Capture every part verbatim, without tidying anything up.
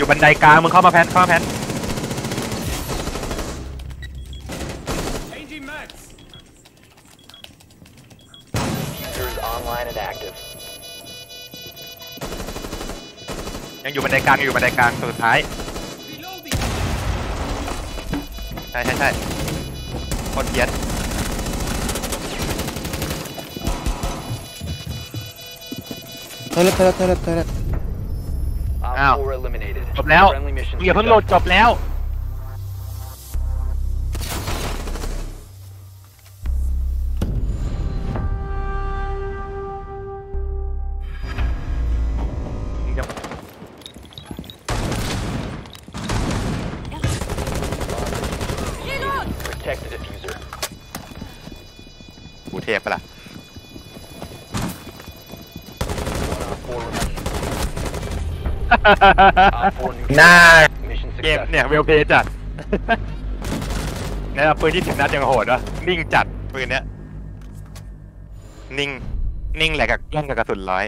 อยู่บันไดกลางมึงเข้ามาแพนเข้ามาแพนยังอยู่บันไดกลางยังอยู่บันไดกลางตัวสุดท้ายใช่ใช่ใช่โคตรเย็ดเทเลเทเลเทเลเทเลอ้าวจบแล้วอย่าเพิ่งโหลดจบแล้วกูเทปปะล่ะน่าเกมเนี่ยเวลเพย์จัดเนี่ยปืนที่ถึงนัดยังโหดวะนิ่งจัดปืนเนี้ยนิ่งนิ่งแหละกับแย่งกับกระสุนร้อย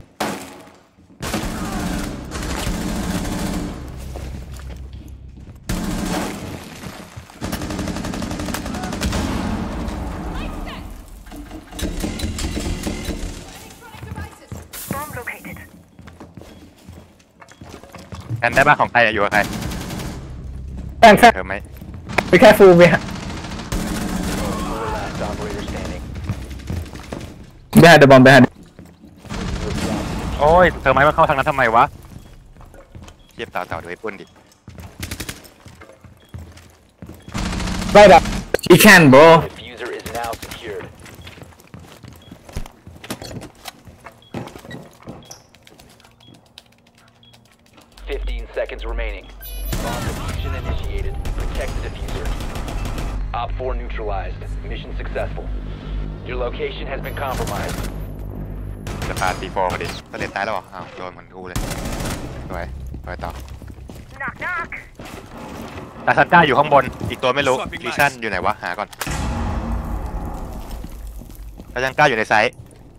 แอนได้บ้าของใครอยู่กับใครแอนแค่เธอไหมไม่แค่ฟูมิฮะแบดเดบอมแบดโอ้ยเธอไหมมาเข้าทางนั้นทำไมวะเทียบต่อต่อด้วยปุ่นดิไม่ดับ you can bro fifteen seconds remaining. Bomb diffusion initiated. Protect the diffuser. Op four neutralized. Mission successful. Your location has been compromised. จะพาตีโฟมาดิก็เลยตายแล้วเหรออ้าวโดนเหมือนกูเลยสวยไปต่อตาซันก้าอยู่ข้างบนอีกตัวไม่รู้ลิชั่นอยู่ไหนวะหาก่อนตาซันก้าอยู่ในไซต์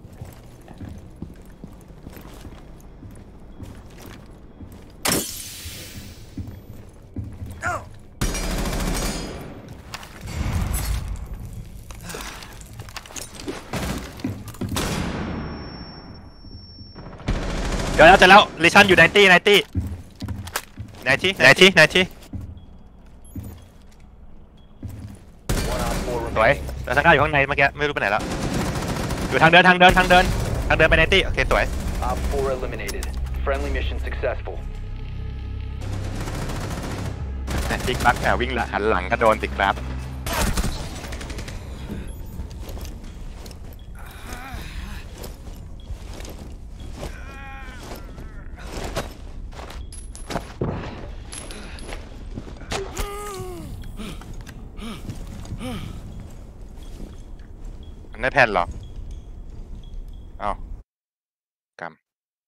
เดี๋ยวแล้วจะแล้วลิชั่นอยู่ไนตี้ไนตี้ไนตี้ไนตี้ไนตี้สวยแต่สังกัดอยู่ข้างในเมื่อกี้ไม่รู้ไปไหนแล้วอยู่ทางเดินทางเดินทางเดินทางเดินไปไนตี้โอเคสวย Op four eliminated. Friendly mission successful. ติ๊กบักแอบวิ่งหันหลังก็โดนติ๊กบักไม่แผ่นหรอกเอากำ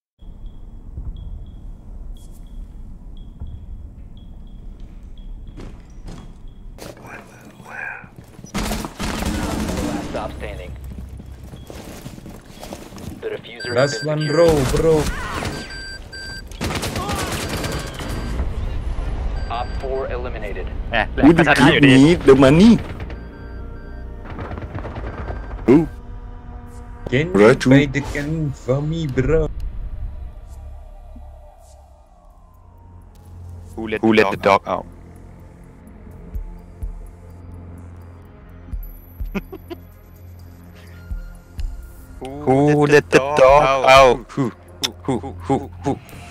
Last one row bro Op four eliminated แหมแล้วชนะอยู่ดี the money Can you play the can for me, bro? Who let, Who let the dog out? Who let the dog out? Who? Who? Who? Who?